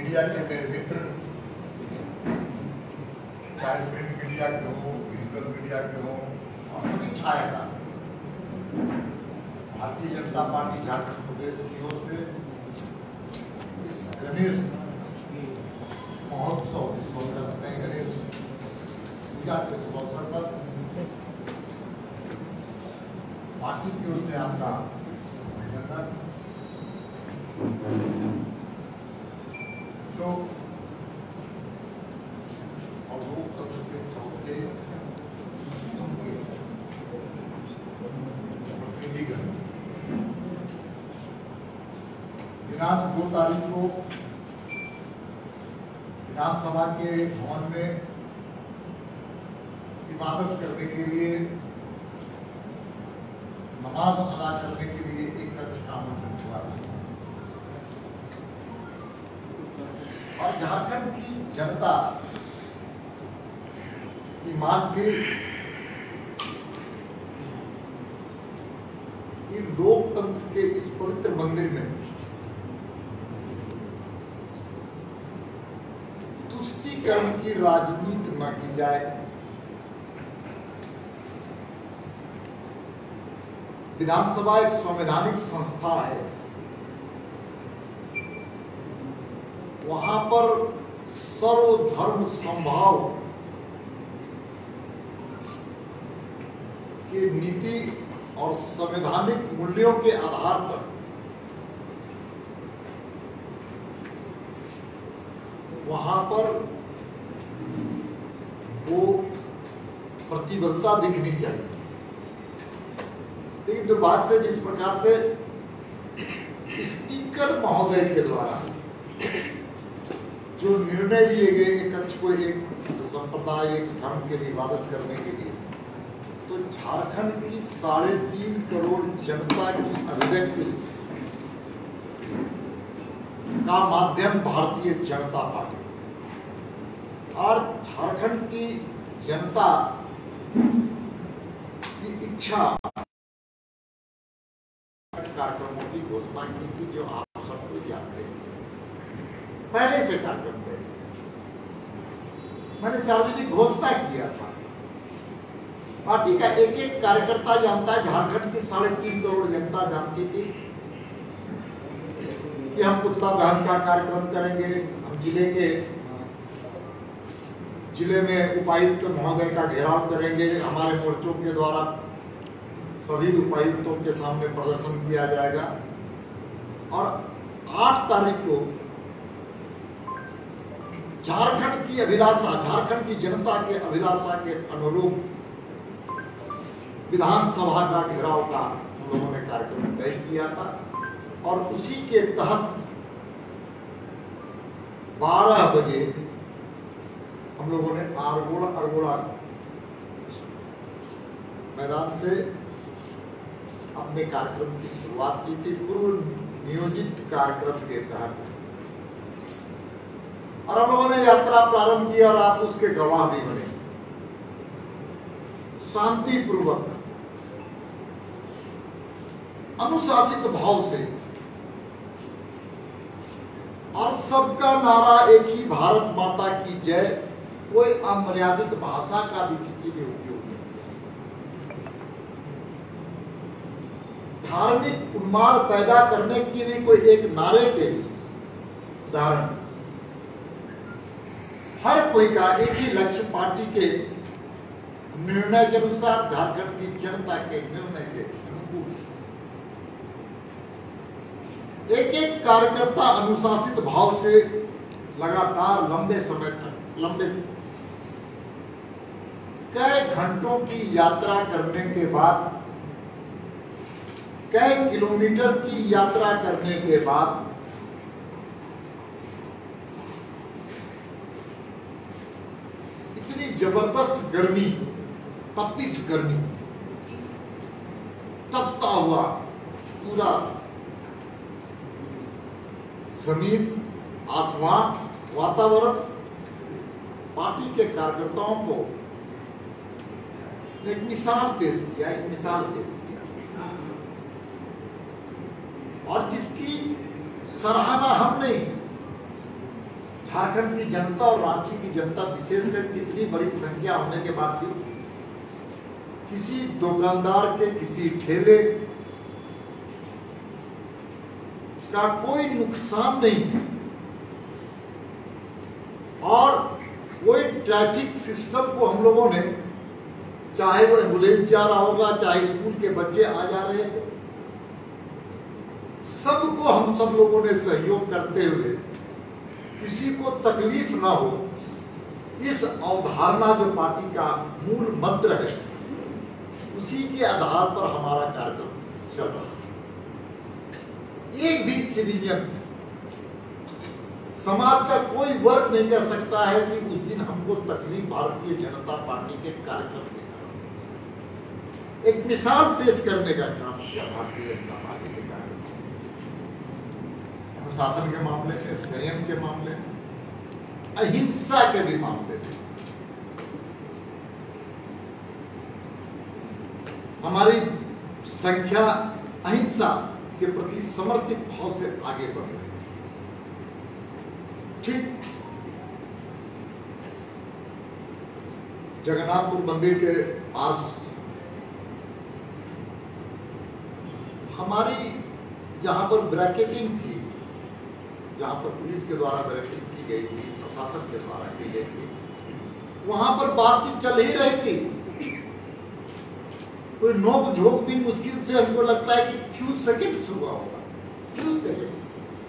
Media के मेरे मित्र, चाहे प्रिंट मीडिया के हो, डिजिटल मीडिया के हो, और सभी छायाकार, भारतीय जनता पार्टी झारखंड प्रदेश की ओर से इस गणेश महोत्सव, जिसको कह सकते हैं गणेश पूजा के शुभ अवसर पर पार्टी की ओर से आपका अभिनंदन। जो और लोकतंत्र के चौथे प्रतिनिधिगण दिनांक 2 तारीख को विधानसभा के भवन में इबादत करने के लिए, नमाज अदा करने के लिए एक कक्ष का आमंत्रण हुआ था और झारखंड की जनता की मांग थी कि लोकतंत्र के इस पवित्र मंदिर में तुष्टीकरण की राजनीति न की जाए। विधानसभा एक संवैधानिक संस्था है, वहां पर सर्वधर्म समभाव की नीति और संवैधानिक मूल्यों के आधार पर वहां पर वो प्रतिबद्धता दिखनी चाहिए। लेकिन दुर्भाग्य से जिस प्रकार से स्पीकर महोदय के द्वारा जो निर्णय लिए गए एक कक्ष को एक संप्रदाय, एक धर्म के लिए इबादत करने के लिए, तो झारखंड की 3.5 करोड़ जनता की अभिव्यक्ति का माध्यम भारतीय जनता पार्टी और झारखंड की जनता की इच्छा कार्यक्रमों की घोषणा की थी, जो आप सबको जानते हैं। पहले से कार्यक्रम थे, मैंने सार्वजनिक घोषणा किया था। पार्टी का एक एक कार्यकर्ता जानता है, झारखंड की 3.5 करोड़ जनता जानती थी कि हम पुतला दहन का कार्यक्रम करेंगे। हम जिले में उपायुक्त महोदय का घेराव करेंगे। हमारे मोर्चों के द्वारा सभी उपायुक्तों के सामने प्रदर्शन किया जाएगा और 8 तारीख को झारखंड की अभिलाषा, झारखंड की जनता के अभिलाषा के अनुरूप विधानसभा का घेराव का हम लोगों ने कार्यक्रम तय किया था और उसी के तहत 12 बजे हम लोगों ने अरगोड़ा मैदान से अपने कार्यक्रम की शुरुआत की थी, पूर्व नियोजित कार्यक्रम के तहत। और हम लोगों ने यात्रा प्रारंभ की और आप उसके गवाह भी बने। शांतिपूर्वक, अनुशासित भाव से और सबका नारा एक ही, भारत माता की जय। कोई अमर्यादित भाषा का भी किसी ने उपयोग नहीं। धार्मिक उन्माद पैदा करने की भी कोई एक नारे के उदाहरण। हर कोई का एक ही लक्ष्य, पार्टी के निर्णय के अनुसार, झारखंड की जनता के निर्णय के अनुकूल। एक एक कार्यकर्ता अनुशासित भाव से लगातार लंबे समय तक, कई घंटों की यात्रा करने के बाद, कई किलोमीटर की यात्रा करने के बाद इतनी जबरदस्त गर्मी, तपिश गर्मी, तपता हुआ पूरा जमीन, आसमान, वातावरण पार्टी के कार्यकर्ताओं को एक मिसाल पेश किया, और जिसकी सराहना हम नहीं, झारखंड की जनता और रांची की जनता विशेषकर इतनी बड़ी संख्या होने के बाद भी किसी दुकानदार के किसी ठेले का कोई नुकसान नहीं है और कोई ट्रैफिक सिस्टम को हम लोगों ने, चाहे वो एम्बुलेंस जा रहा होगा, चाहे स्कूल के बच्चे आ जा रहे हैं, सबको हम सब लोगों ने सहयोग करते हुए किसी को तकलीफ ना हो, इस अवधारणा जो पार्टी का मूल मंत्र है, उसी के आधार पर हमारा कार्यक्रम चल रहा है। एक भी सिविलियन समाज का कोई वर्ग नहीं कह सकता है कि उस दिन हमको तकलीफ भारतीय जनता पार्टी के कार्यक्रम के कारण एक मिसाल पेश करने का काम किया भारतीय जनता पार्टी के कार्यक्रम, अनुशासन के मामले में, संयम के मामले में, अहिंसा के भी मामले में हमारी संख्या अहिंसा के प्रति समर्पित भाव से आगे बढ़ रही है। ठीक जगन्नाथपुर मंदिर के पास हमारी जहां पर ब्रैकेटिंग थी, जहां पर पुलिस के द्वारा ब्रैकेटिंग की गई थी, प्रशासन के द्वारा की गई थी, वहां पर बातचीत चल ही रही थी। कोई नोक झोंक भी मुश्किल से हमको लगता है कि फ्यू सेकंड्स हुआ होगा, फ्यू सेकंड्स,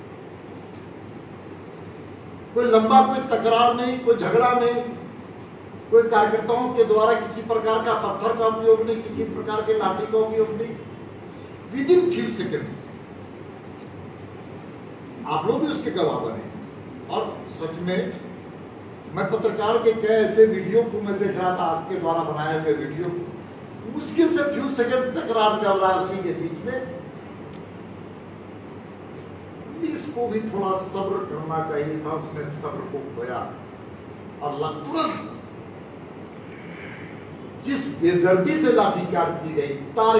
कोई लंबा कोई तकरार नहीं, कोई झगड़ा नहीं, कोई कार्यकर्ताओं के द्वारा किसी प्रकार का पत्थर का उपयोग नहीं, किसी प्रकार के लाठी का उपयोग नहीं, विद इन फ्यू सेकंड्स। आप लोग भी उसके गवाह बने। और सच में मैं पत्रकार के कई ऐसे वीडियो को मैं देख रहा था, आपके द्वारा बनाए हुए वीडियो, मुश्किल से फ्यू सेकंड तकरार चल रहा है, उसी के बीच में इसको भी थोड़ा सब्र करना चाहिए था, उसने सब्र को खोया और तुरंत जिस बेदर्दी से लाठीचार्ज की गई,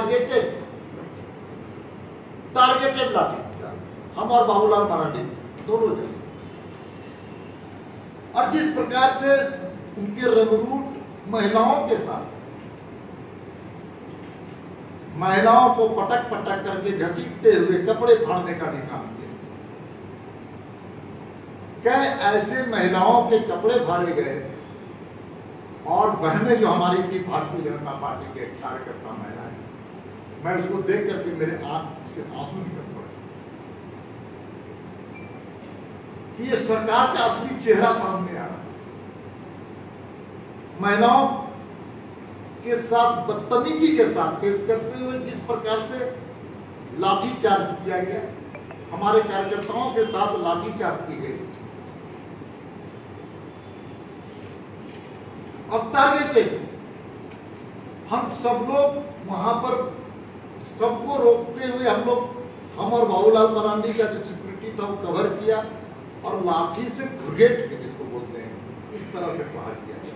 टारगेटेड लाठीचार्ज, हम और बाबूलाल मरांडी दोनों जन, और जिस प्रकार से उनके रंगरूट महिलाओं के साथ, महिलाओं को पटक पटक करके घसीटते हुए कपड़े फाड़ने का भी काम किया। क्या ऐसे महिलाओं के कपड़े फाड़े गए और बहनें जो हमारी थी भारतीय जनता पार्टी के कार्यकर्ता महिलाएं, मैं उसको देख करके मेरे आंख से आंसू निकल पड़े कि ये सरकार का असली चेहरा सामने आ रहा। महिलाओं के साथ बदतमीजी के साथ पेश करते हुए जिस प्रकार से लाठीचार्ज किया गया, हमारे कार्यकर्ताओं के साथ लाठीचार्ज की गई, अब टारगेटेड हम सब लोग वहां पर सबको रोकते हुए हम और बाबूलाल मरांडी का जो सिक्योरिटी था वो कवर किया और लाठी से घुरेट के, जिसको बोलते हैं, इस तरह से प्रहार किया गया।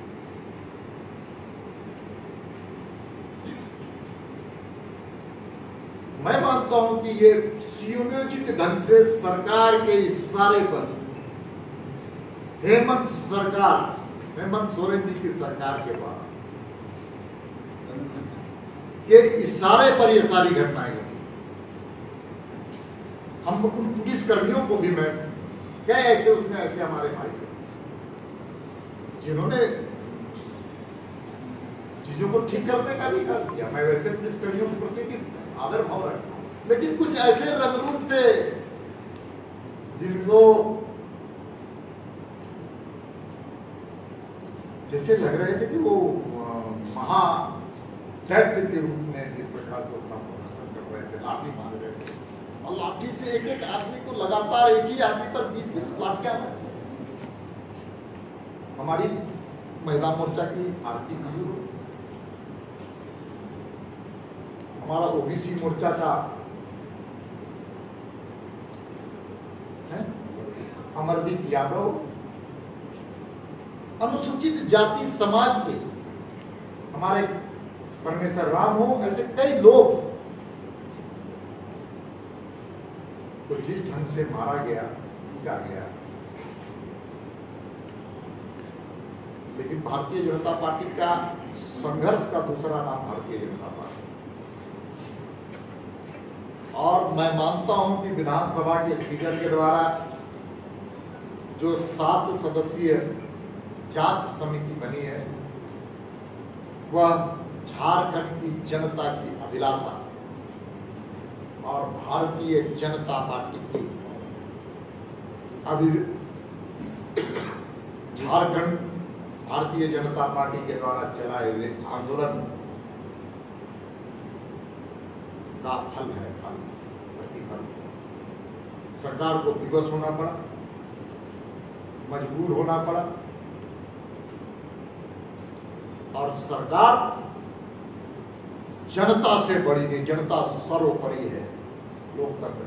मैं मानता हूं कि ये सुनियोजित ढंग से सरकार के इशारे पर हेमंत सोरेन जी की सरकार के बाद के इशारे पर ये सारी घटनाएं घटी। हम उन पुलिस कर्मियों को भी, मैं क्या ऐसे उसमें ऐसे हमारे भाई थे जिन्होंने चीजों को ठीक करने का भी काम किया, मैं वैसे पुलिस कर्मियों के प्रति भी आदर भाव रखता हूं, लेकिन कुछ ऐसे रंगरूप थे जिनको जैसे लग रहे थे कि वो महा दैत्य के रूप में जिस प्रकार से अपना प्रदर्शन कर रहे थे, लाठी मार रहे थे, और लाठी से एक एक आदमी को लगातार, एक ही आदमी पर 20-20 लाठियां मारते। हमारी महिला मोर्चा की आरती मयूर, हमारा ओबीसी मोर्चा का अमरदीप यादव, अनुसूचित जाति समाज के हमारे परमेश्वर राम हो, ऐसे कई लोग को जिस ढंग से मारा गया, पीटा गया, लेकिन भारतीय जनता पार्टी का संघर्ष का दूसरा नाम भारतीय जनता पार्टी। और मैं मानता हूं कि विधानसभा के स्पीकर के द्वारा जो 7 सदस्यीय जांच समिति बनी है, वह झारखंड की जनता की अभिलाषा और भारतीय जनता पार्टी की झारखंड भारतीय जनता पार्टी के द्वारा चलाए हुए आंदोलन का फल है, प्रतिफल। सरकार को विवश होना पड़ा, मजबूर होना पड़ा, और सरकार जनता से बड़ी नहीं, जनता सर्वोपरि है लोकतंत्र में।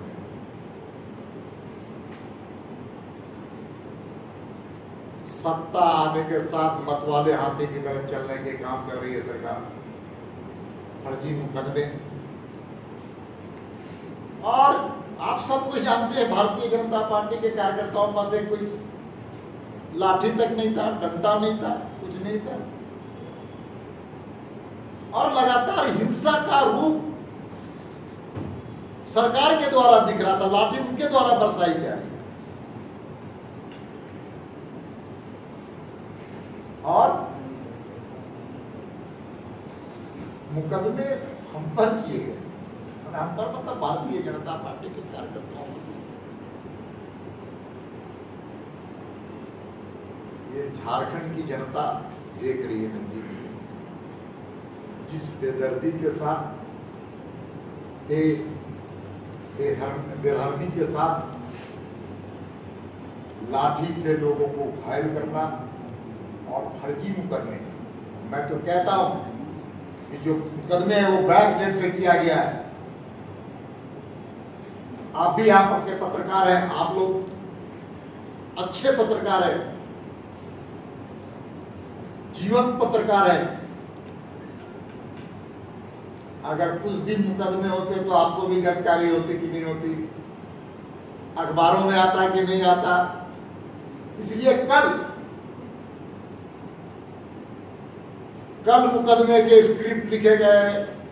सत्ता आने के साथ मतवाले हाथी की तरह चलने के काम कर रही है सरकार। फर्जी मुकदमे, और आप सब कुछ जानते हैं, भारतीय जनता पार्टी के कार्यकर्ताओं पास से कोई लाठी तक नहीं था, डंडा नहीं था, कुछ नहीं था, और लगातार हिंसा का रूप सरकार के द्वारा दिख रहा था। लाठी उनके द्वारा बरसाई जा रही, और मुकदमे हम पर किए गए, हम पर मतलब भारतीय जनता पार्टी के कार्यकर्ताओं पर। ये झारखंड की जनता देख रही है नजदीक से, जिस बेदर्दी के साथ, बेरहमी के साथ लाठी से लोगों को घायल करना और फर्जी मुकदमे। मैं तो कहता हूं कि जो मुकदमे है वो बैक डेट से किया गया है। आप भी यहाँ के पत्रकार हैं, आप लोग अच्छे पत्रकार हैं, जीवंत पत्रकार हैं। अगर कुछ दिन मुकदमे होते तो आपको भी जानकारी होती कि नहीं होती, अखबारों में आता कि नहीं आता। इसलिए कल मुकदमे के स्क्रिप्ट लिखे गए।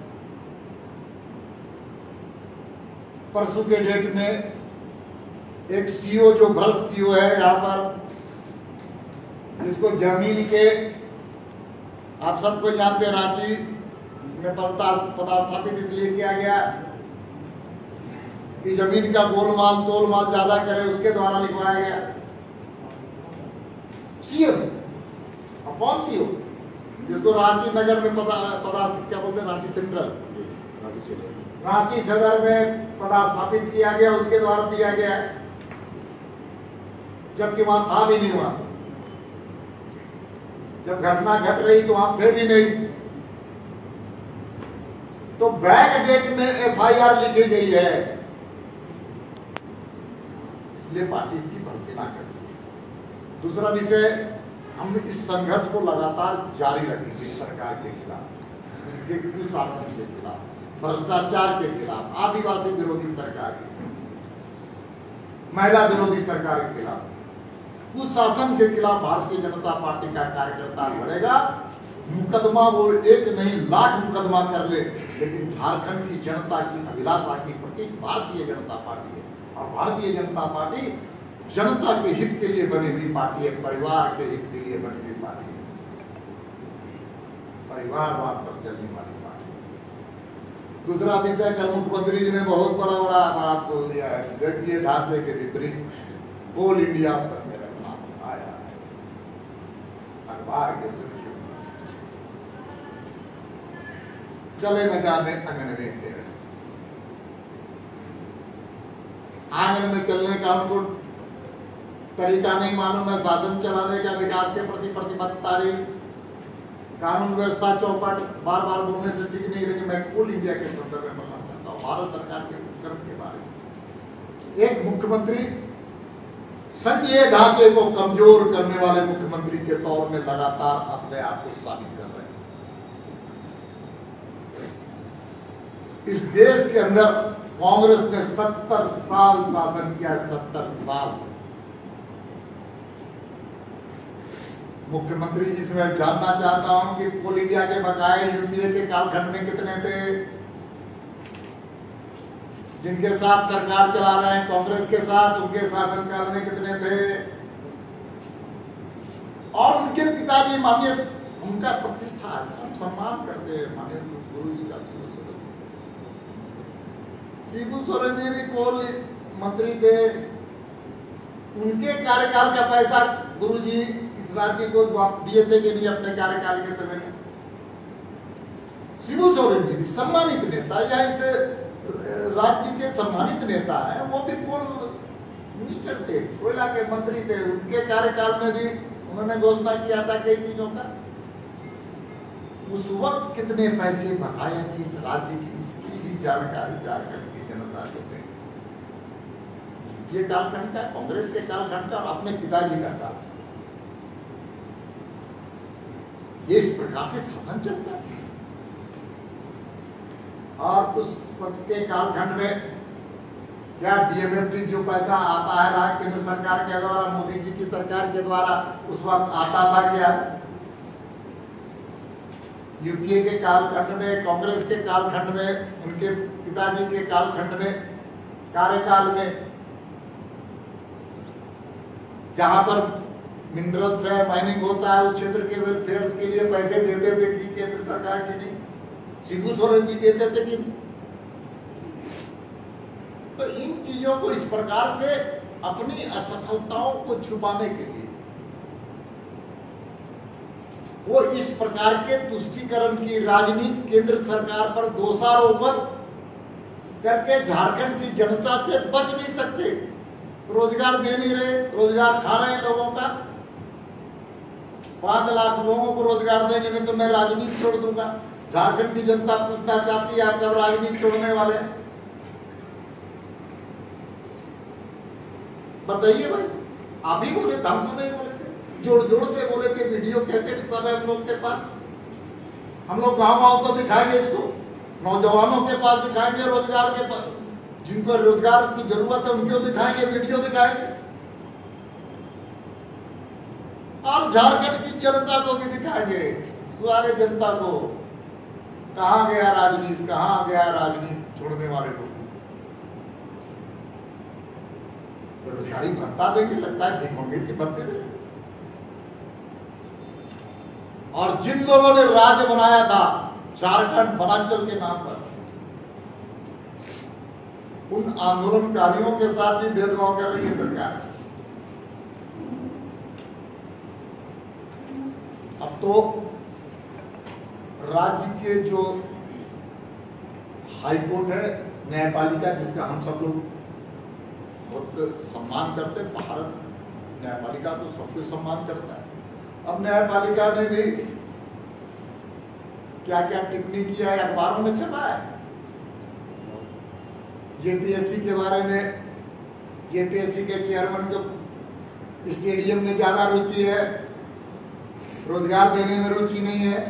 परसों के डेट में एक सीओ, जो भ्रष्ट सीओ है यहाँ पर, जिसको जमीन के, आप सबको जानते हैं, रांची में पदस्थापित इसलिए किया गया कि जमीन का गोलमाल तोलमाल ज्यादा करे, उसके द्वारा लिखवाया गया। सीओ कौन सीओ, जिसको रांची नगर में क्या बोलते हैं, रांची सेंट्रल, रांची सदर में पदस्थापित किया गया, उसके द्वारा दिया गया, जबकि वहां था भी नहीं। हुआ जब घटना घट रही तो वहां थे भी नहीं। तो बैक डेट में एफआईआर लिखी गई है, इसलिए पार्टी इसकी भर्त्सना करती है। दूसरा विषय, हम इस संघर्ष को लगातार जारी रखेंगे सरकार के खिलाफ, उनके कुशासन के खिलाफ, भ्रष्टाचार के खिलाफ, आदिवासी विरोधी सरकार के, महिला विरोधी सरकार के खिलाफ, कुशासन के खिलाफ भारतीय जनता पार्टी का कार्यकर्ता लड़ेगा। मुकदमा वो एक नहीं लाख मुकदमा कर ले, लेकिन झारखंड की जनता की अभिलाषा की प्रतीक भारतीय जनता पार्टी है। और भारतीय जनता पार्टी जनता के हित के लिए बनी हुई पार्टी है, परिवार के हित के लिए बनी हुई पार्टी है, परिवारवाद पर चलने वाली पार्टी है। दूसरा विषय, कल मुख्यमंत्री जी ने बहुत बड़ा बात बोल दिया है। देखिए, ढांचे के विपरीत कोल इंडिया पर मेरा नाम आया है अखबार के सुर्खियों। चले न जाने आंगन में दे रहे, आंगन में चलने का उनको तरीका नहीं मालूम है, शासन चलाने का, विकास के प्रति प्रतिबद्धता नहीं, कानून व्यवस्था चौपट बार बार बोलने से ठीक नहीं। लेकिन मैं कोल इंडिया के संदर्भ में बताना चाहता हूँ, भारत सरकार के उपक्रम के बारे में। एक मुख्यमंत्री संघीय ढांचे को कमजोर करने वाले मुख्यमंत्री के तौर में लगातार अपने आप को साबित कर रहे हैं। इस देश के अंदर कांग्रेस ने 70 साल शासन किया, 70 साल। मुख्यमंत्री जी से मैं जानना चाहता हूं कि कोल इंडिया के बकाये यूपीए के कालखंड में कितने थे, जिनके साथ सरकार चला रहे हैं कांग्रेस के साथ, उनके शासनकाल में कितने थे, और उनके पिताजी माननीय, उनका प्रतिष्ठा है, हम सम्मान करते हैं माननीय गुरु जी का। शिबू सोरेन जी भी कोल मंत्री थे, उनके कार्यकाल का पैसा गुरुजी इस राज्य को दिए थे कि नहीं अपने कार्यकाल के समय में? शिबू सोरेन जी भी सम्मानित नेता या इस राज्य के सम्मानित नेता है, वो भी कोल मिनिस्टर थे, कोयला के मंत्री थे, उनके कार्यकाल में भी उन्होंने घोषणा किया था कई चीजों का। उस वक्त कितने पैसे बकाया थी इस राज्य की, इसकी भी जानकारी झारखंड की जनता को दे। ये कालखंड का, कांग्रेस के कालखंड का और अपने पिताजी का था, ये इस प्रकार से शासन चलता है। और उस वक्त के कालखंड में क्या डीएमएफटी जो पैसा आता है केंद्र सरकार के द्वारा, मोदी जी की सरकार के द्वारा, उस वक्त आता था क्या? यूपीए के कालखंड में, कांग्रेस के कालखंड में, उनके पिताजी के कालखंड में, कार्यकाल में, जहां पर मिनरल्स है, माइनिंग होता है, उस क्षेत्र के वेलफेयर के लिए पैसे देते थे कि केंद्र सरकार की नहीं, शिबू सोरेन जी देते थे कि? तो इन चीजों को इस प्रकार से अपनी असफलताओं को छुपाने के लिए वो इस प्रकार के तुष्टीकरण की राजनीति केंद्र सरकार पर दोषारोपण करके झारखंड की जनता से बच नहीं सकते। रोजगार दे नहीं रहे, रोजगार खा रहे हैं लोगों का। 5 लाख लोगों को रोजगार देंगे नहीं तो मैं राजनीति छोड़ दूंगा। झारखंड की जनता पूछना चाहती है आप कब राजनीति छोड़ने वाले हैं? बताइए भाई, आप ही बोले थे, हम तो नहीं बोले थे, जोड़ जोड़ से बोले थे, वीडियो कैसेट सब है हम लोग के पास। हम लोग गाँव तो दिखाएंगे इसको, नौजवानों के पास दिखाएंगे, रोजगार के पास, जिनको रोजगार की जरूरत है उनको दिखाएंगे, वीडियो दिखाएंगे, और झारखंड की जनता को भी दिखाएंगे, सारे जनता को। कहां गया राजनीति, कहां गया राजनीति छोड़ने वाले लोग? बेरोजगारी भत्ता देंगे, लगता है भिखमंगे के भत्ते देंगे। और जिन लोगों ने राज्य बनाया था झारखंड वनांचल के नाम पर, उन आंदोलनकारियों के साथ भी भेदभाव कर रही है सरकार। अब तो राज्य के जो हाईकोर्ट है, न्यायपालिका, जिसका हम सब लोग बहुत सम्मान करते हैं, भारत न्यायपालिका तो सब कुछ सम्मान करता है। अब न्यायपालिका ने भी क्या क्या टिप्पणी किया है, अखबारों में छपा है। जेपीएससी के बारे में, जेपीएससी के चेयरमैन को स्टेडियम में ज्यादा रुचि है, रोजगार देने में रुचि नहीं है,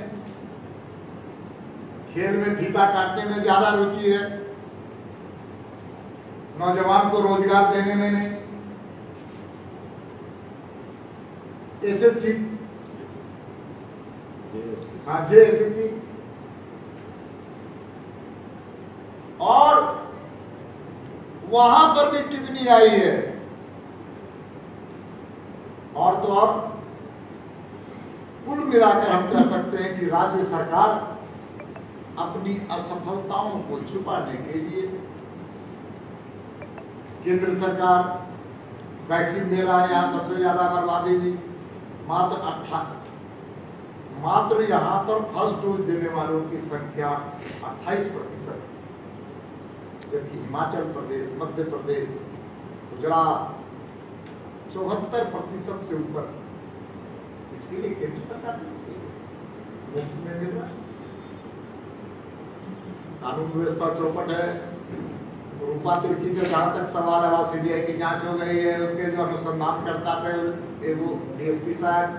खेल में फीता काटने में ज्यादा रुचि है, नौजवान को रोजगार देने में नहीं। एसएससी, हाँ जेएसएससी, और वहां पर भी टिप्पणी आई है। और तो और कुल मिलाकर हम कह सकते हैं कि राज्य सरकार अपनी असफलताओं को छुपाने के लिए, केंद्र सरकार वैक्सीन दे रहा है, यहाँ सबसे ज्यादा बर्बादी हुई, मात्र यहाँ पर फर्स्ट डोज देने वालों की संख्या 28%, जबकि हिमाचल प्रदेश, मध्य प्रदेश, गुजरात 74% से ऊपर। इसके लिए केंद्र सरकार मुफ्त में मिल रहा है। कानून व्यवस्था चौपट है। रूपा तिर्की के जहां तक सवाल है, वहां सीबीआई की जांच हो गई है, उसके जो अनुसंधान करता थे वो डीएसपी साहब,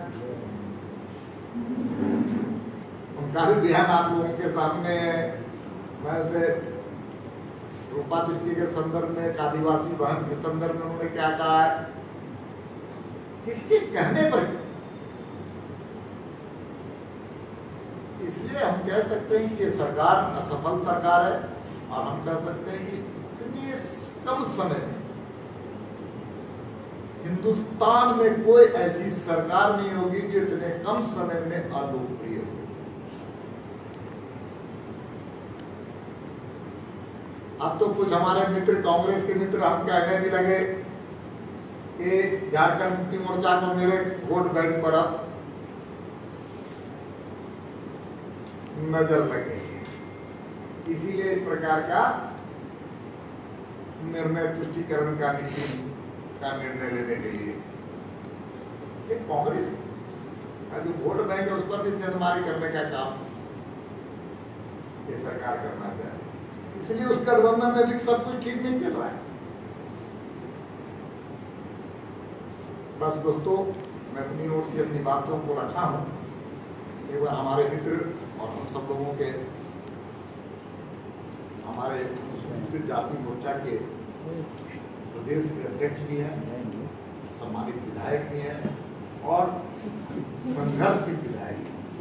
उनका भी बयान आप लोगों के सामने है। मैं उसे रूपा तिर्की के संदर्भ में, एक आदिवासी बहन के संदर्भ में उन्होंने क्या कहा है, किसके कहने पर इसलिए हम कह सकते हैं कि ये सरकार असफल सरकार है, और हम कह सकते हैं कि इतनी कम समय में हिंदुस्तान में कोई ऐसी सरकार नहीं होगी जो इतने कम समय में अलोकप्रिय होगी। अब तो कुछ हमारे मित्र, कांग्रेस के मित्र, हम कहने भी लगे कि झारखंड मुक्ति मोर्चा को मेरे वोट बैंक पर अब नजर लगे, इसीलिए इस प्रकार का निर्णय तुष्टिकरण का नीति का निर्णय लेने के लिए कांग्रेस का जो वोट बैंक है उस पर भी चंदमारी करने का काम ये सरकार करना चाहे, इसलिए उस गठबंधन में भी सब कुछ ठीक नहीं चल रहा है। बस दोस्तों, मैं अपनी ओर से अपनी बातों को रखा हूं। एक बार हमारे मित्र और हम सब लोगों के, हमारे अनुसूचित जाति मोर्चा के प्रदेश के अध्यक्ष भी हैं, सम्मानित विधायक भी हैं और संघर्षशील विधायक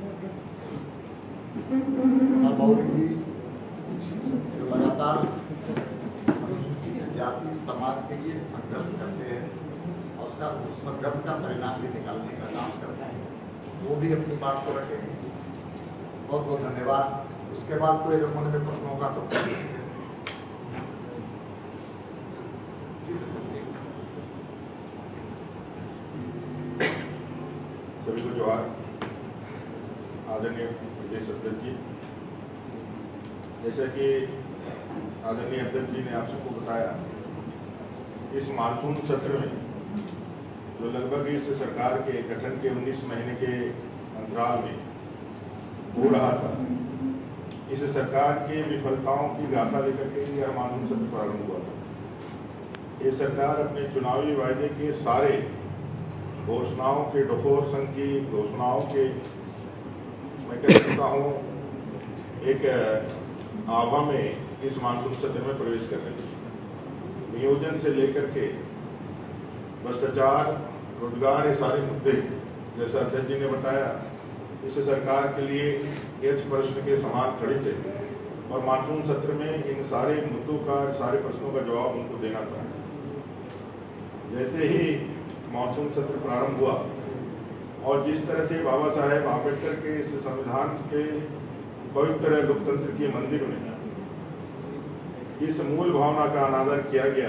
जी जो लगातार अनुसूचित जाति समाज के लिए संघर्ष करते हैं और उसका उस संघर्ष का परिणाम भी निकालने का काम करते हैं, वो भी अपनी बात को रखेंगे। बहुत बहुत धन्यवाद। उसके बाद कोई अगर मन में प्रश्न होगा तो सभी को जोहार। आदरणीय प्रदेश अध्यक्ष जी, जैसा कि आदरणीय अध्यक्ष जी ने आप सबको बताया, इस मानसून सत्र में जो लगभग इस सरकार के गठन के 19 महीने के अंतराल में हो रहा था, इस सरकार के विफलताओं की गाथा लेकर के यह मानसून सत्र प्रारंभ हुआ था। ये सरकार अपने चुनावी वायदे के सारे घोषणाओं के डोफोर संघ की घोषणाओं के, मैं कह सकता हूँ, एक आभा में इस मानसून सत्र में प्रवेश कर रही है। नियोजन से लेकर के भ्रष्टाचार, रोजगार, ये सारे मुद्दे जैसा अध्यक्ष जी ने बताया, इस सरकार के लिए एच प्रश्न के समान खड़े थे और मानसून सत्र में इन सारे मुद्दों का, सारे प्रश्नों का जवाब उनको देना था। जैसे ही मानसून सत्र प्रारंभ हुआ और जिस तरह से बाबा साहेब आम्बेडकर के इस संविधान के पवित्र लोकतंत्र के मंदिर में इस मूल भावना का अनादर किया गया,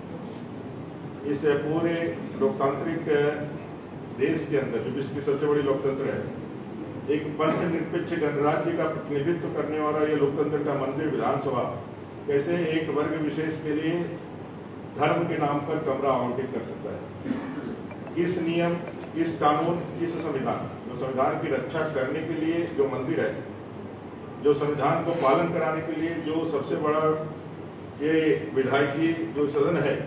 इस पूरे लोकतांत्रिक देश के अंदर जो विश्व की सबसे बड़ी लोकतंत्र है, एक पंथ निरपेक्ष गणराज्य का प्रतिनिधित्व करने वाला ये लोकतंत्र का मंदिर विधानसभा कैसे एक वर्ग विशेष के लिए धर्म के नाम पर कमरा आवंटित कर सकता है? किस नियम, किस कानून, किस संविधान, जो संविधान की रक्षा करने के लिए जो मंदिर है, जो संविधान को पालन कराने के लिए जो सबसे बड़ा ये विधायकी जो सदन है,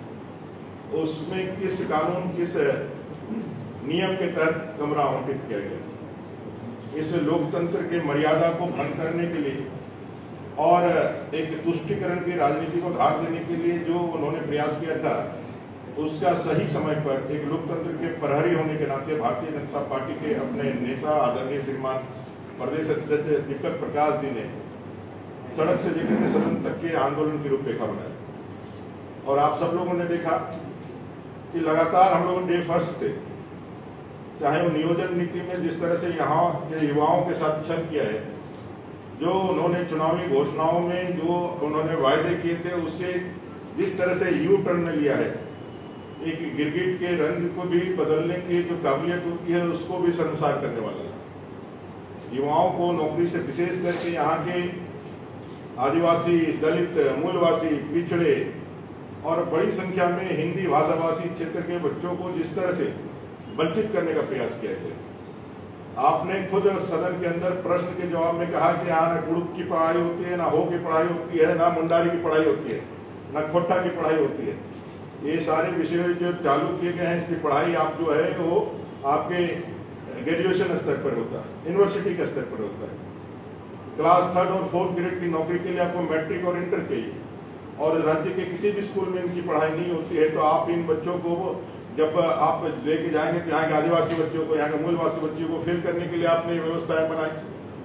उसमें किस कानून, किस नियम के तहत कमरा आवंटित किया गया? इस लोकतंत्र के मर्यादा को भंग करने के लिए और एक तुष्टिकरण की राजनीति को धार देने के लिए जो उन्होंने प्रयास किया था, उसका सही समय पर एक लोकतंत्र के प्रहरी होने के नाते भारतीय जनता पार्टी के अपने नेता आदरणीय श्रीमान प्रदेश अध्यक्ष दीपक प्रकाश जी ने सड़क से लेकर के सदन तक के आंदोलन की रूपरेखा बनाई। और आप सब लोगों ने देखा कि लगातार हम लोग डे फर्स्ट थे, चाहे वो नियोजन नीति में जिस तरह से यहाँ के युवाओं के साथ छल किया है, जो उन्होंने चुनावी घोषणाओं में जो उन्होंने वायदे किए थे, उससे जिस तरह से यू टर्न लिया है, एक गिरगिट के रंग को भी बदलने की जो काबिलियत होती है उसको भी शर्मसार करने वाला है। युवाओं को नौकरी से विशेष करके यहाँ के आदिवासी, दलित, मूलवासी, पिछड़े और बड़ी संख्या में हिंदी भाषाभाषी क्षेत्र के बच्चों को जिस तरह से वंचित करने का प्रयास किया है। आपने खुद सदन के अंदर प्रश्न के जवाब में कहा कि यहाँ न कुड़ुक की पढ़ाई होती है, ना हो की पढ़ाई होती है, ना मुंडारी की पढ़ाई होती है, ना खोट्टा की पढ़ाई होती है। ये सारे विषय जो चालू किए गए हैं, इसकी पढ़ाई आप जो है वो आपके ग्रेजुएशन स्तर पर होता है, यूनिवर्सिटी के स्तर पर होता है। क्लास 3rd और 4th ग्रेड की नौकरी के लिए आपको मैट्रिक और इंटर चाहिए, और राज्य के किसी भी स्कूल में इनकी पढ़ाई नहीं होती है। तो आप इन बच्चों को जब आप लेके जाएंगे तो यहाँ के आदिवासी बच्चों को, यहाँ के मूलवासी बच्चों को फेल करने के लिए आपने व्यवस्थाएं बनाई।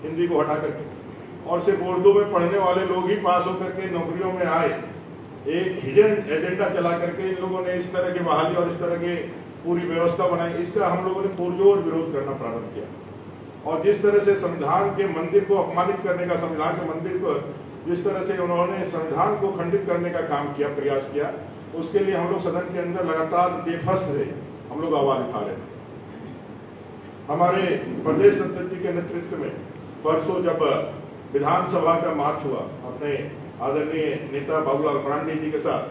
हिंदी को हटा करके, और सिर्फ उर्दू में पढ़ने वाले लोग ही पास होकर के नौकरियों में आए। एक हिडन एजेंडा चला करके इन लोगों ने इस तरह की बहाली और इस तरह की पूरी व्यवस्था बनाई। इसका हम लोगों ने पुरजोर विरोध करना प्रारंभ किया। और जिस तरह से संविधान के मंदिर को अपमानित करने का, संविधान के मंदिर को जिस तरह से उन्होंने संविधान को खंडित करने का काम किया, प्रयास किया, उसके लिए हम लोग सदन के अंदर लगातार बेफस रहे, हम लोग आवाज उठा रहे। हमारे प्रदेश अध्यक्ष के नेतृत्व में परसों जब विधानसभा का मार्च हुआ अपने आदरणीय नेता बाबूलाल मरांडी जी के साथ,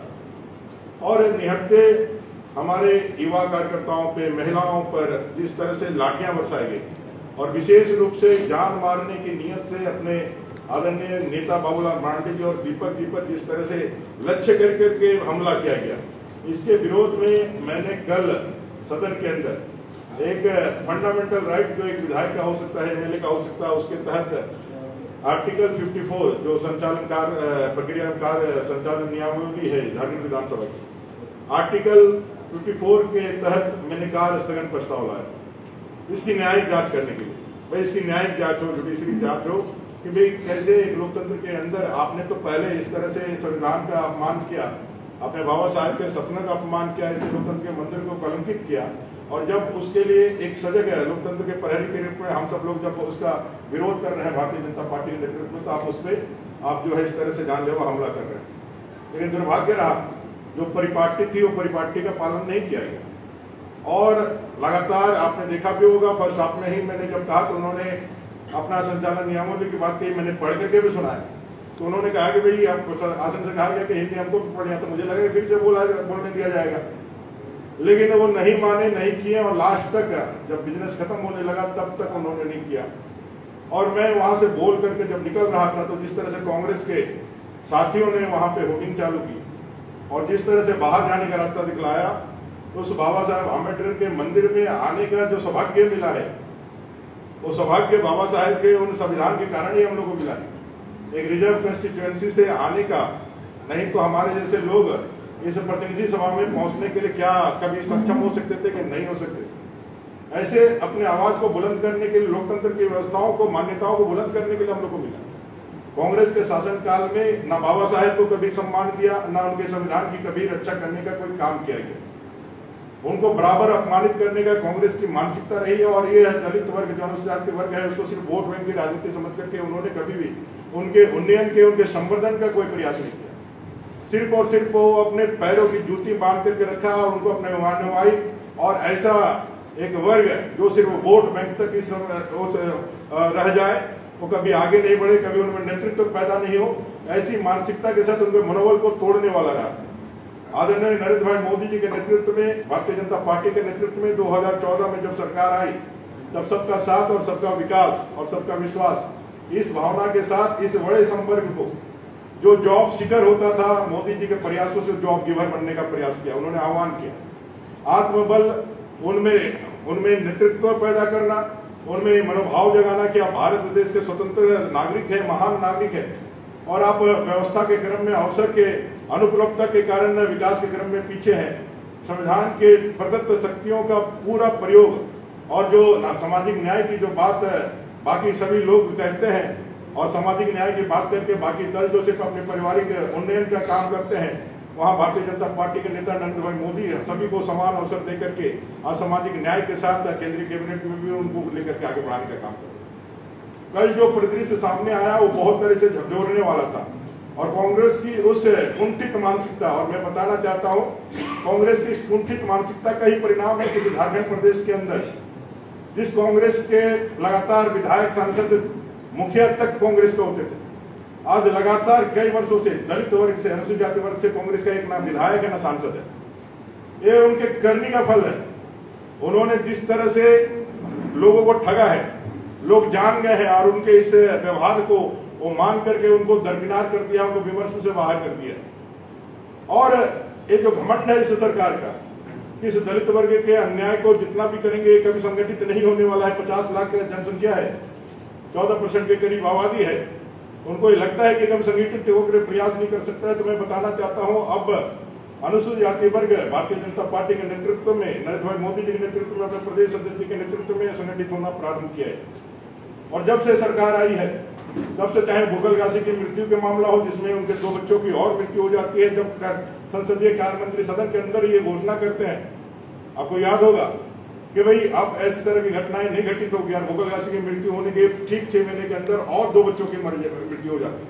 और निहत्ते हमारे युवा कार्यकर्ताओं पे, महिलाओं पर जिस तरह से लाठियां बरसाई गई, और विशेष रूप से जान मारने की नीयत से अपने आदरणीय नेता बाबूलाल मरांडी जी और दीपक जी पर जिस तरह से लक्ष्य करके हमला किया गया, इसके विरोध में मैंने कल सदन के अंदर एक फंडामेंटल राइट जो एक विधायक का हो सकता है, एमएलए का हो सकता है, उसके तहत आर्टिकल 54 जो संचालन कार्य प्रक्रिया कार्य संचालन नियमावली है झारखंड विधानसभा की, आर्टिकल 54 के तहत मैंने कार्य स्थगन प्रस्ताव लाया इसकी न्यायिक जांच करने के लिए। भाई इसकी न्यायिक जांच हो, जुडिशरी जांच हो कि भाई कैसे एक लोकतंत्र के अंदर आपने तो पहले इस तरह से संविधान का अपमान किया, अपने बाबा साहब के सपने का अपमान किया, इस लोकतंत्र के मंदिर को कलंकित किया, और जब उसके लिए एक सजग है लोकतंत्र के प्रहरी के रूप में हम सब लोग जब उसका विरोध कर रहे हैं भारतीय जनता पार्टी के नेतृत्व में, तो आप उस पर आप जो है इस तरह से जानलेवा हमला कर रहे हैं। लेकिन दुर्भाग्य रहा जो परिपाटी थी वो परिपाटी का पालन नहीं किया गया, और लगातार आपने देखा भी होगा फर्स्ट हाफ में ही मैंने जब कहा तो उन्होंने अपना संचालन नियमावली की बात कही, मैंने पढ़ करके भी सुना है। तो उन्होंने कहा कि भाई आप आसन से कहा गया कि हिंदी हमको पढ़ना, तो मुझे लगा फिर से बोलने दिया जाएगा, लेकिन वो नहीं माने, नहीं किए, और लास्ट तक जब बिजनेस खत्म होने लगा तब तक उन्होंने नहीं किया। और मैं वहां से बोल करके जब निकल रहा था तो जिस तरह से कांग्रेस के साथियों ने वहां पे होर्डिंग चालू की और जिस तरह से बाहर जाने का रास्ता दिखलाया, उस बाबा साहेब आम्बेडकर के मंदिर में आने का जो सौभाग्य मिला है, वो सौभाग्य बाबा साहेब के उन संविधान के कारण ही हम लोग को मिला है। एक रिजर्व कंस्टिट्यूएंसी से आने का, नहीं तो हमारे जैसे लोग इस प्रतिनिधि सभा में पहुंचने के लिए क्या कभी सक्षम हो सकते थे कि नहीं हो सकते। ऐसे अपने आवाज को बुलंद करने के लिए, लोकतंत्र की व्यवस्थाओं को, मान्यताओं को बुलंद करने के लिए हम लोग को मिला। कांग्रेस के शासनकाल में ना बाबा साहेब को कभी सम्मान दिया, ना उनके संविधान की कभी रक्षा करने का कोई काम किया गया। उनको बराबर अपमानित करने का कांग्रेस की मानसिकता रही है, और ये दलित वर्ग, जनजाति वर्ग है, उसको सिर्फ वोट बैंक की राजनीति समझ करके उन्होंने कभी भी उनके उन्नयन के, उनके संवर्धन का कोई प्रयास नहीं किया। सिर्फ और सिर्फ वो अपने पैरों की जूती बांध करके रखा और उनको अपने मानवाई, और ऐसा एक वर्ग जो सिर्फ वोट बैंक तक इस रह जाए, वो कभी आगे नहीं बढ़े, कभी उनमें नेतृत्व पैदा नहीं हो, ऐसी मानसिकता के साथ उनके मनोबल को तोड़ने वाला रहा। आदरणीय नरेंद्र भाई मोदी जी के नेतृत्व में, भारतीय जनता पार्टी के नेतृत्व में 2014 में जब सरकार आई, तब सबका साथ और सबका विकास और सबका विश्वास, इस भावना के साथ इस बड़े संवर्ग को जो जॉब सीकर होता था, मोदी जी के प्रयासों से जॉब गिवर बनने का प्रयास किया। उन्होंने आह्वान किया, आत्मबल उनमें नेतृत्व पैदा करना, उनमें मनोभाव जगाना कि आप भारत देश के स्वतंत्र नागरिक है, महान नागरिक है, और आप व्यवस्था के क्रम में, अवसर के अनुपलब्धता के कारण विकास के क्रम में पीछे हैं। संविधान के प्रदत्त शक्तियों का पूरा प्रयोग, और जो सामाजिक न्याय की जो बात बाकी सभी लोग कहते हैं, और सामाजिक न्याय की बात करके बाकी दल जो सिर्फ अपने पारिवारिक उन्नयन का काम करते हैं, वहां भारतीय जनता पार्टी के नेता नरेंद्र भाई मोदी सभी को समान अवसर देकर के असामाजिक न्याय के साथ केंद्रीय कैबिनेट में भी उनको लेकर के आगे बढ़ाने का काम कर। कल जो परिदृश्य सामने आया वो बहुत तरह से झकझोरने वाला था, और कांग्रेस की उस कुंठित मानसिकता, और मैं बताना चाहता हूं कांग्रेस की इस कुंठित मानसिकता का ही परिणाम है कि झारखंड प्रदेश के अंदर जिस कांग्रेस के लगातार विधायक, सांसद, मुखिया तक कांग्रेस के होते थे, आज लगातार कई वर्षों से दलित वर्ग से, अनुसूचित जाति वर्ग से कांग्रेस का एक ना विधायक है ना सांसद है। ये उनके करनी का फल है। उन्होंने जिस तरह से लोगों को ठगा है, लोग जान गए हैं, और उनके इस व्यवहार को वो मान करके उनको दरकिनार कर दिया, उनको विमर्श से बाहर कर दिया। और ये जो घमंड है इस सरकार का, इस दलित वर्ग के अन्याय को जितना भी करेंगे कभी संगठित नहीं होने वाला है। 50 लाख जनसंख्या है, 14% के करीब आबादी है, उनको ये लगता है कि कभी संगठित होकर प्रयास नहीं कर सकता है। तो मैं बताना चाहता हूं, अब अनुसूचित जाति वर्ग भारतीय जनता पार्टी के नेतृत्व में, नरेंद्र भाई मोदी जी के नेतृत्व में, अपने प्रदेश अध्यक्ष के नेतृत्व में संगठित होना प्रारंभ किया है। और जब से सरकार आई है तब से चाहे भूगल घासी की मृत्यु के मामला हो जिसमें उनके 2 बच्चों की और मृत्यु हो जाती है, जब संसदीय कार्य मंत्री सदन के अंदर ये घोषणा करते हैं, आपको याद होगा कि भाई अब ऐसी तरह की घटनाएं नहीं घटित होगी, भूगल घासी की मृत्यु होने के ठीक 6 महीने के अंदर और 2 बच्चों की मृत्यु हो जाती है।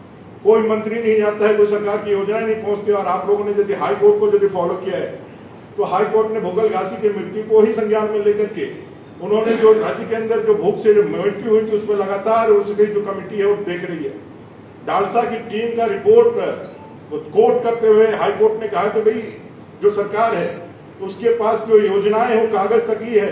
कोई मंत्री नहीं जाता है, कोई सरकार की योजना नहीं पहुंचती। और आप लोगों ने यदि हाई कोर्ट को यदि फॉलो किया है तो हाई कोर्ट ने भूगल घासी की मृत्यु को ही संज्ञान में लेकर के उन्होंने जो राज्य के अंदर जो भूख से जो मृत्यु हुई थी उसमें लगातार उसकी जो कमेटी है वो देख रही है। डालसा की टीम का रिपोर्ट कोर्ट करते हुए हाई कोर्ट ने कहा कि भाई जो सरकार है उसके पास जो योजनाएं हैं वो कागज तक ही है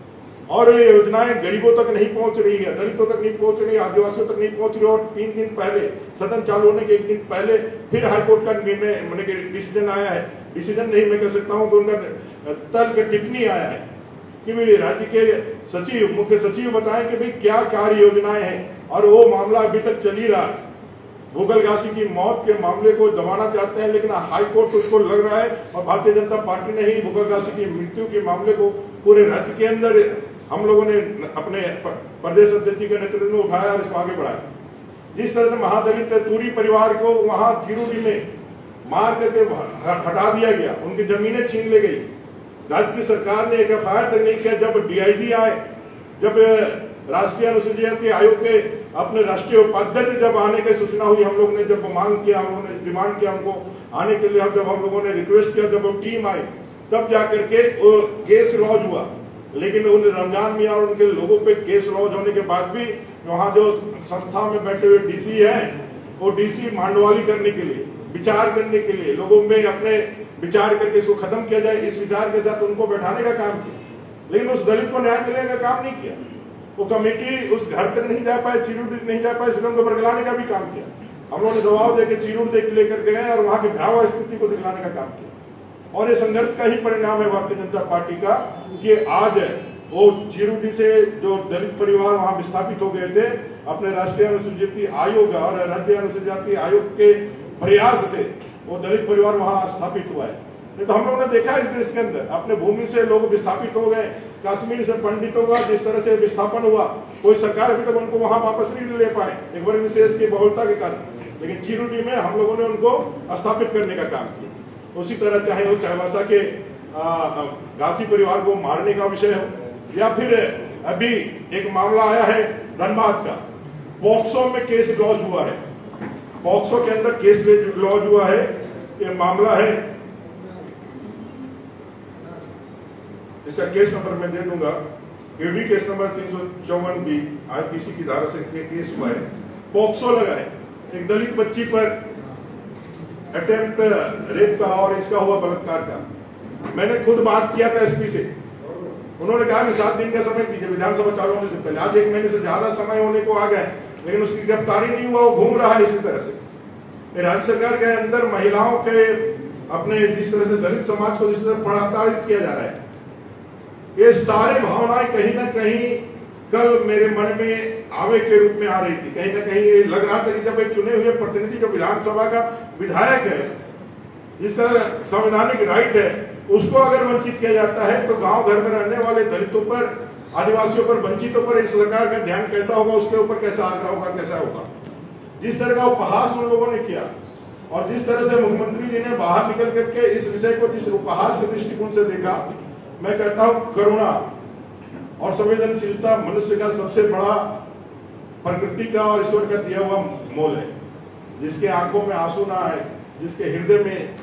और ये योजनाएं गरीबों तक नहीं पहुंच रही है, दलितों तक नहीं पहुंच रही, आदिवासियों तक नहीं पहुंच रही। और 3 दिन पहले सदन चालू होने के 1 दिन पहले फिर हाईकोर्ट का निर्णय मैंने डिसीजन आया है, डिसीजन नहीं मैं कह सकता हूं कि उनका तर्क टिप्पणी आया है कि भाई राज्य के सचिव मुख्य सचिव बताएं कि भाई क्या कार्य योजनाएं हैं। और वो मामला अभी तक चल ही रहा। भूगल घासी की मौत के मामले को दबाना चाहते हैं लेकिन हाई कोर्ट उसको लग रहा है और भारतीय जनता पार्टी ने ही भूगल घासी की मृत्यु के मामले को पूरे राज्य के अंदर हम लोगों ने अपने प्रदेश अध्यक्ष के नेतृत्व में उठाया और इसको आगे बढ़ाया। जिस तरह से महादलित तूरी परिवार को वहां चिरूडी में मार करके हटा दिया गया, उनकी जमीनें छीन ले गई, राज्य की सरकार ने एक एफआईआर तक नहीं किया। जब डीआईजी आए, जब राष्ट्रीय अनुसूचित जाति आयोग के अपने राष्ट्रीय उपाध्यक्ष जब आने की सूचना हुई, हम लोग ने जब मांग किया, हम लोगों ने डिमांड किया उनको आने के लिए, जब हम लोगों ने रिक्वेस्ट किया, जब वो टीम आई तब जाकर के केस लॉन्च हुआ। लेकिन उन रमजान मियां और उनके लोगों पे केस लॉन्च होने के बाद भी वहां जो संस्था में बैठे हुए डीसी हैं वो डीसी मांडवाली करने के लिए, विचार करने के लिए, लोगों में अपने विचार करके इसको खत्म किया जाए इस विचार के साथ उनको बैठाने का काम किया। लेकिन उस दलित को न्याय दिलाने का काम नहीं किया। वो कमेटी उस घर तक नहीं जा पाए, चिरूडी नहीं जा पाए, सिर्फ उनको बरगलाने का भी काम किया। हम लोगों ने दबाव देकर चिरूडी लेकर गए और वहां की भयावह स्थिति को दिखलाने का काम किया। और ये संघर्ष का ही परिणाम है भारतीय जनता पार्टी का कि आज वो चिरूडी से जो दलित परिवार वहां विस्थापित हो गए थे, अपने राष्ट्रीय अनुसूचित जाति आयोग और राज्य अनुसूचित जाति आयोग के प्रयास से वो दलित परिवार वहां स्थापित हुआ है। नहीं तो हम लोगों ने देखा इस देश के अंदर अपने भूमि से लोग विस्थापित हो गए, कश्मीर से पंडितों का जिस तरह से विस्थापन हुआ, कोई सरकार अभी तक उनको वहां वापस नहीं ले पाए एक वर्ग विशेष की बहुलता के कारण। लेकिन चिरूडी में हम लोगों ने उनको स्थापित करने का काम किया। उसी तरह चाहे वो चाईबासा के घासी परिवार को मारने का विषय हो या फिर अभी एक मामला आया है धनबाद का, पॉक्सो में केस लॉन्च हुआ है, पॉक्सो के अंदर केस लॉन्च हुआ है। ये मामला है, इसका केस नंबर मैं दे दूंगा, AD case number 354B IPC की धारा से केस हुआ है। पॉक्सो लगा है, एक दलित बच्ची पर अटेम्प्ट रेप का और इसका हुआ बलात्कार का। मैंने खुद बात किया था एसपी से, उन्होंने कहा कि 7 दिन का समय दीजिए विधानसभा चालू होने से पहले। आज 1 महीने से ज्यादा समय होने को आ गए लेकिन उसकी गिरफ्तारी नहीं हुआ, वो घूम रहा है इसी तरह से। राज्य सरकार के अंदर महिलाओं के अपने जिस तरह से दलित समाज को जिस तरह प्रताड़ित किया जा रहा है, ये सारी भावनाएं कहीं ना कहीं कल मेरे मन में आवे के रूप में आ रही थी। कहीं ना कहीं ये लग रहा था कि जब एक चुने हुए प्रतिनिधि जो विधानसभा का विधायक है, जिसका संवैधानिक राइट है, उसको अगर वंचित किया जाता है तो गांव घर में रहने वाले दलितों पर, आदिवासियों पर, वंचितों पर इस सरकार का ध्यान कैसा होगा, उसके ऊपर कैसा आग्रह होगा, कैसा होगा। जिस तरह का उपहास उन लोगों ने किया और जिस तरह से मुख्यमंत्री जी ने बाहर निकल करके इस विषय को जिस उपहास के दृष्टिकोण से देखा, मैं कहता हूं करुणा और संवेदनशीलता मनुष्य का सबसे बड़ा प्रकृति का और ईश्वर का दिया हुआ मोल है। जिसके आंखों में आंसू ना आए, जिसके हृदय में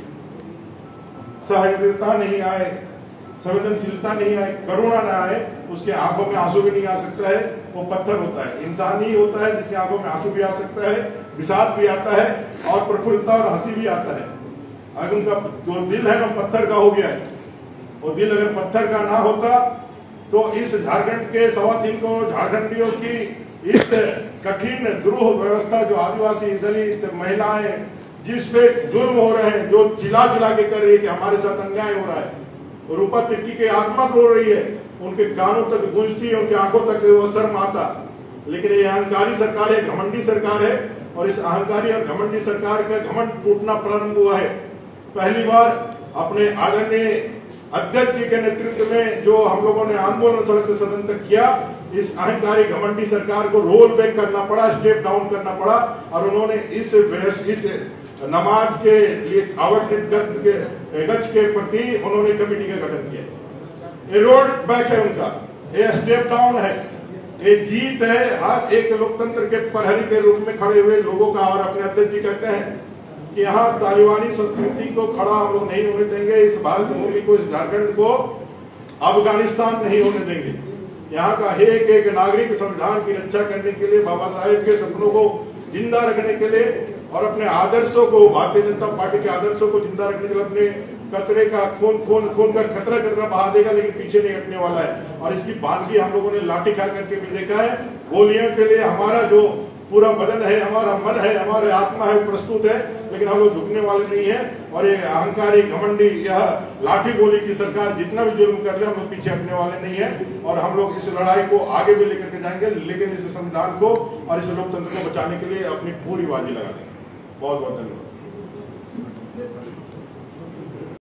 सहृदयता नहीं आए, संवेदनशीलता नहीं आए, करुणा ना आए, उसके आंखों में आंसू भी नहीं आ सकता है, वो पत्थर होता है। इंसान ही होता है जिसकी आंखों में आंसू भी आ सकता है, विषाद भी आता है और प्रफुल्लता और हंसी भी आता है। अगर उनका जो दिल है वो पत्थर का हो गया है, वो दिल अगर पत्थर का ना होता तो इस झारखंड के 3.25 करोड़ झारखंडियों की इस कठिन द्रोह व्यवस्था जो आदिवासी दलित महिलाएं जिस पे जुल्म हो रहे हैं, जो चिल्ला चिल्ला के कर रही है कि हमारे साथ अन्याय हो रहा है, और रूपा तिर्की की आत्मा रो रही है, उनके कानों तक गूंजती है, उनकी आंखों तक वो शर्म आता। लेकिन ये अहंकारी सरकार है, घमंडी सरकार है और इस अहंकारी और घमंडी सरकार का घमंड टूटना प्रारंभ हुआ है। पहली बार अपने आदरणीय अध्यक्ष जी के नेतृत्व में जो हम लोगों ने आंदोलन सड़क से सदन तक किया, इस अहंकारी घमंडी सरकार को रोल बैक करना पड़ा, स्टेप डाउन करना पड़ा, और उन्होंने इस नमाज के लिए आवंटित गज के प्रति उन्होंने कमेटी का गठन किया। ये रोल बैक है उनका, ये स्टेप डाउन है, ये जीत है हर एक लोकतंत्र के प्रहरी के रूप में खड़े हुए लोगों का। और अपने अध्यक्ष जी कहते हैं कि यहाँ तालिबानी संस्कृति को खड़ा हम लोग नहीं होने देंगे, इस भारत भूमि को, इस झारखंड को अफगानिस्तान नहीं होने देंगे। यहाँ का एक एक नागरिक संविधान की रक्षा करने के लिए, बाबा साहेब के सपनों को जिंदा रखने के लिए और अपने आदर्शों को, भारतीय जनता पार्टी के आदर्शों को जिंदा रखने के लिए अपने कतरे का खून का कतरा बहा देगा, लेकिन पीछे नहीं हटने वाला है। और इसकी बानगी हम लोगों ने लाठी खा करके भी देखा है। गोलियों के लिए हमारा जो पूरा बदन है, हमारा मन है, हमारे आत्मा है, प्रस्तुत है, लेकिन हम लोग झुकने वाले नहीं है। और ये अहंकारी घमंडी, यह लाठी गोली की सरकार जितना भी जुल्म कर ले, हम लोग पीछे हटने वाले नहीं है। और हम लोग इस लड़ाई को आगे भी लेकर के जाएंगे, लेकिन इस संविधान को और इस लोकतंत्र को बचाने के लिए अपनी पूरी बाजी लगा देंगे। बहुत बहुत धन्यवाद।